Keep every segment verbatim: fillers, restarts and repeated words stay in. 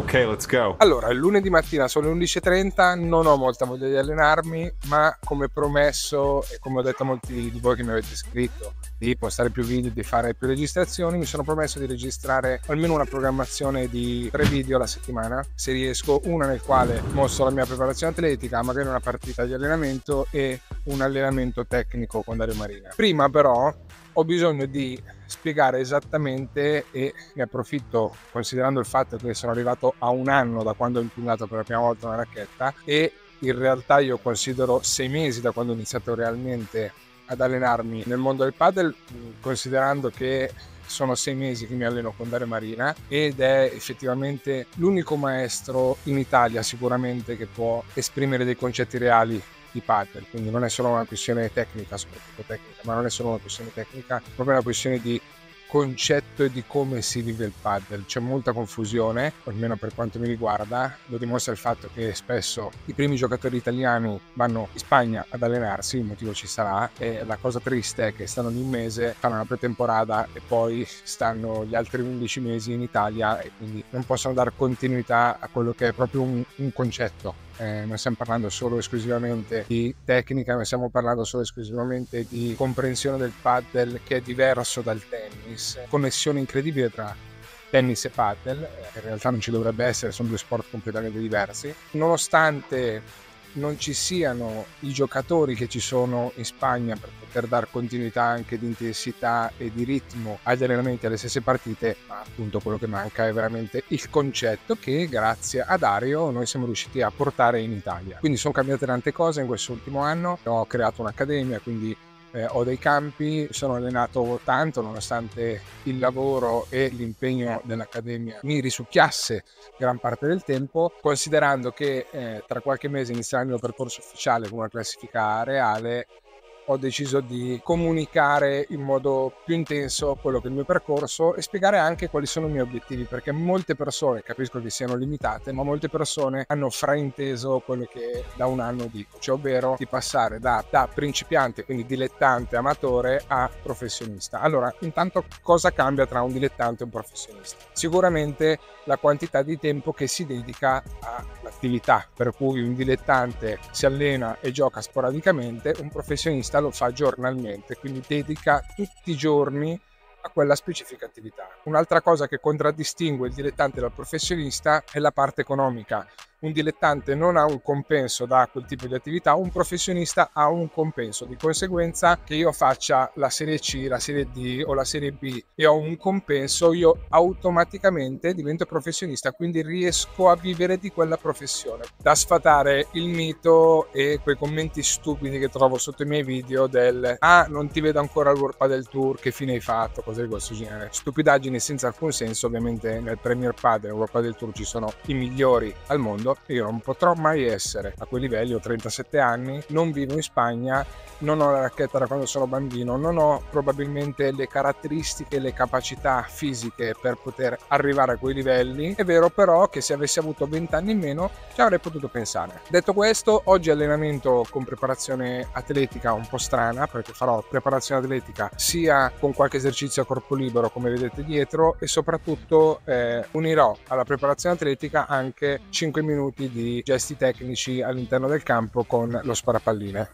Ok, let's go. Allora, il lunedì mattina sono le undici e trenta, non ho molta voglia di allenarmi, ma come promesso e come ho detto a molti di voi che mi avete scritto di postare più video, di fare più registrazioni, mi sono promesso di registrare almeno una programmazione di tre video alla settimana, se riesco, una nel quale mostro la mia preparazione atletica, magari una partita di allenamento e un allenamento tecnico con Dario Marina. Prima però ho bisogno di spiegare esattamente, e ne approfitto considerando il fatto che sono arrivato a un anno da quando ho impugnato per la prima volta una racchetta, e in realtà io considero sei mesi da quando ho iniziato realmente ad allenarmi nel mondo del padel, considerando che sono sei mesi che mi alleno con Dario Marina ed è effettivamente l'unico maestro in Italia sicuramente che può esprimere dei concetti reali di padel, quindi non è solo una questione tecnica, soprattutto tecnica, ma non è solo una questione tecnica, è proprio una questione di concetto e di come si vive il padel. C'è molta confusione, almeno per quanto mi riguarda, lo dimostra il fatto che spesso i primi giocatori italiani vanno in Spagna ad allenarsi, il motivo ci sarà, e la cosa triste è che stanno lì un mese, fanno una pretemporada e poi stanno gli altri undici mesi in Italia e quindi non possono dare continuità a quello che è proprio un, un concetto. Eh, non stiamo parlando solo esclusivamente di tecnica, non stiamo parlando solo esclusivamente di comprensione del paddle, che è diverso dal tennis, connessione incredibile tra tennis e paddle, eh, in realtà non ci dovrebbe essere, sono due sport completamente diversi, nonostante non ci siano i giocatori che ci sono in Spagna per poter dare continuità anche di intensità e di ritmo agli allenamenti, alle stesse partite, ma appunto quello che manca è veramente il concetto che grazie a Dario noi siamo riusciti a portare in Italia. Quindi sono cambiate tante cose in questo ultimo anno, ho creato un'accademia, quindi Eh, ho dei campi, sono allenato tanto nonostante il lavoro e l'impegno dell'accademia mi risucchiasse gran parte del tempo, considerando che eh, tra qualche mese inizierà il mio percorso ufficiale con una classifica reale. Ho deciso di comunicare in modo più intenso quello che è il mio percorso e spiegare anche quali sono i miei obiettivi, perché molte persone, capisco che siano limitate, ma molte persone hanno frainteso quello che da un anno dico, cioè ovvero di passare da, da principiante, quindi dilettante, amatore, a professionista. Allora, intanto cosa cambia tra un dilettante e un professionista? Sicuramente la quantità di tempo che si dedica all'attività, per cui un dilettante si allena e gioca sporadicamente, un professionista lo fa giornalmente, quindi dedica tutti i giorni a quella specifica attività. Un'altra cosa che contraddistingue il dilettante dal professionista è la parte economica. Un dilettante non ha un compenso da quel tipo di attività, un professionista ha un compenso. Di conseguenza, che io faccia la serie C, la serie D o la serie B e ho un compenso, io automaticamente divento professionista, quindi riesco a vivere di quella professione. Da sfatare il mito e quei commenti stupidi che trovo sotto i miei video del ah, non ti vedo ancora al World Padel Tour, che fine hai fatto, cose di questo genere. Stupidaggini senza alcun senso. Ovviamente nel Premier Padel, World Padel Tour ci sono i migliori al mondo. Io non potrò mai essere a quei livelli, ho trentasette anni, non vivo in Spagna, non ho la racchetta da quando sono bambino, non ho probabilmente le caratteristiche, le capacità fisiche per poter arrivare a quei livelli. È vero però che se avessi avuto venti anni in meno ci avrei potuto pensare. Detto questo, oggi allenamento con preparazione atletica un po' strana, perché farò preparazione atletica sia con qualche esercizio a corpo libero come vedete dietro, e soprattutto eh, unirò alla preparazione atletica anche cinque minuti di gesti tecnici all'interno del campo con lo sparapalline.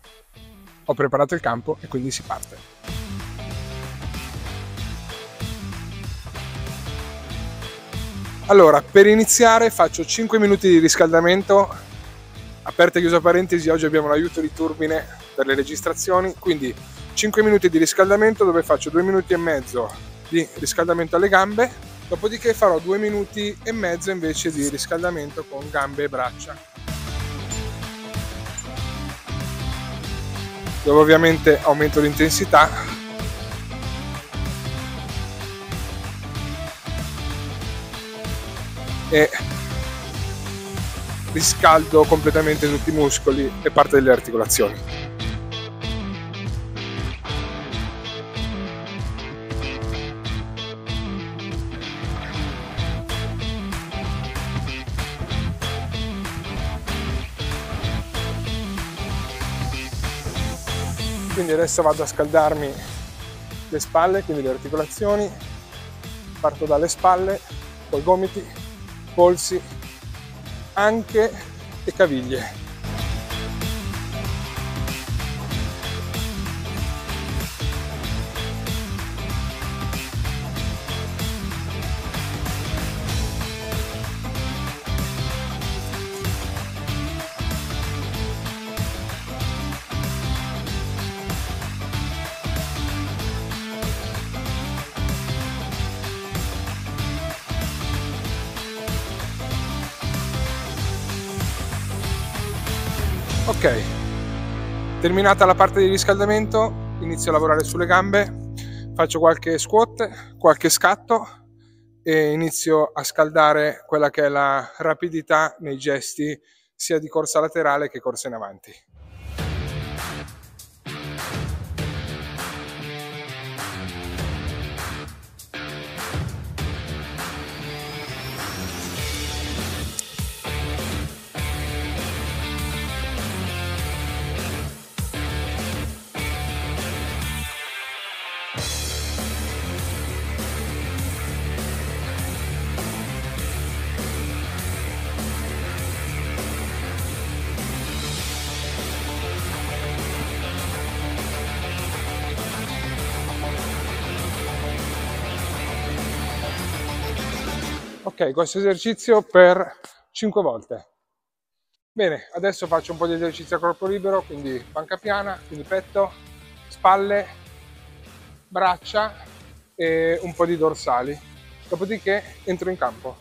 Ho preparato il campo e quindi si parte. Allora, per iniziare faccio cinque minuti di riscaldamento, aperta e chiusa parentesi, oggi abbiamo l'aiuto di Turbine per le registrazioni, quindi cinque minuti di riscaldamento dove faccio due minuti e mezzo di riscaldamento alle gambe, dopodiché farò due minuti e mezzo invece di riscaldamento con gambe e braccia, dove ovviamente aumento l'intensità e riscaldo completamente tutti i muscoli e parte delle articolazioni. Quindi adesso vado a scaldarmi le spalle, quindi le articolazioni, parto dalle spalle, poi gomiti, polsi, anche le caviglie. Ok, terminata la parte di riscaldamento, inizio a lavorare sulle gambe, faccio qualche squat, qualche scatto e inizio a scaldare quella che è la rapidità nei gesti sia di corsa laterale che corsa in avanti. Ok, questo esercizio per cinque volte. Bene, adesso faccio un po' di esercizio a corpo libero, quindi panca piana, quindi petto, spalle, braccia e un po' di dorsali. Dopodiché entro in campo.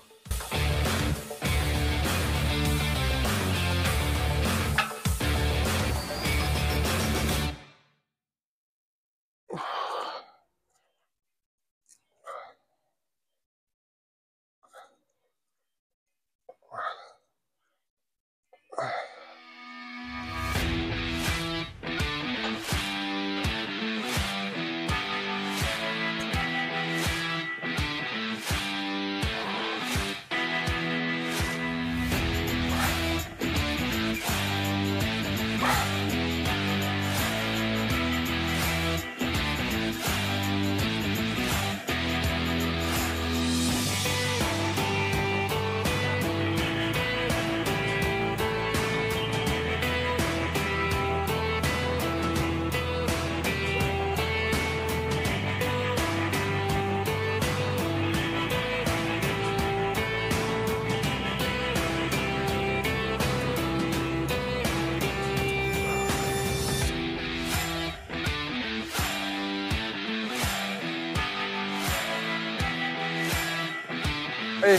Ehi.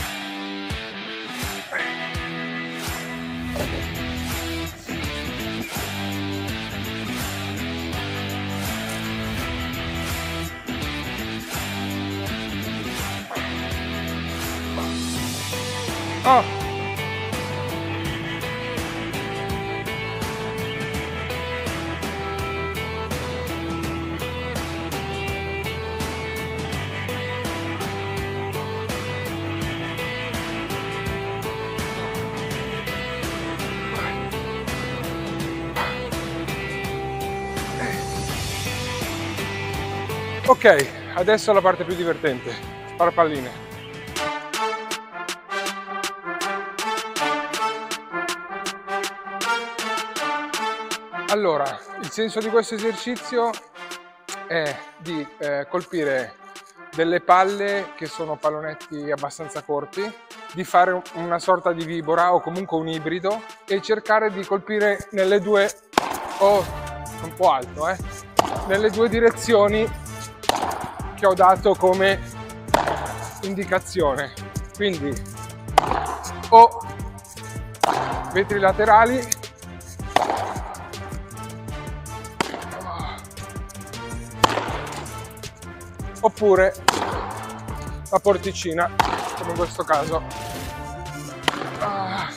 Oh. Ok, adesso la parte più divertente, sparapalline. Allora, il senso di questo esercizio è di eh, colpire delle palle che sono pallonetti abbastanza corti, di fare una sorta di vibora o comunque un ibrido e cercare di colpire nelle due, oh, un po' alto, eh, nelle due direzioni che ho dato come indicazione. Quindi o vetri laterali oppure la porticina, come in questo caso. Ah.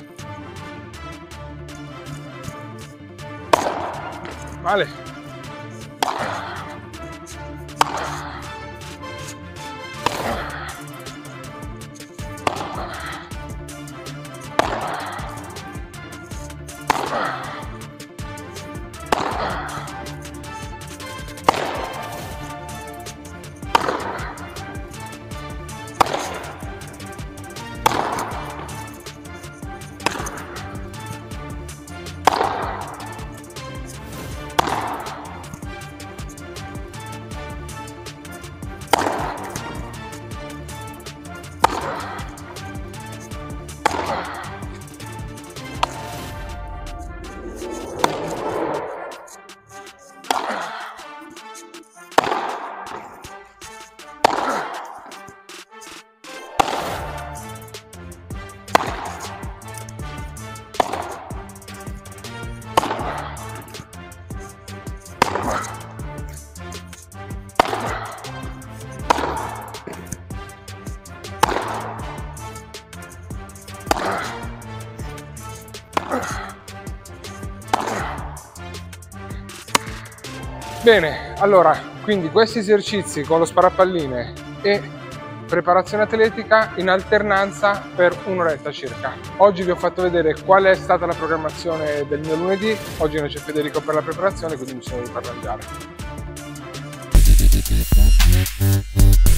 Male. Bene, allora, quindi questi esercizi con lo sparapalline e preparazione atletica in alternanza per un'oretta circa. Oggi vi ho fatto vedere qual è stata la programmazione del mio lunedì, oggi non c'è Federico per la preparazione, quindi mi sono dovuto arrangiare.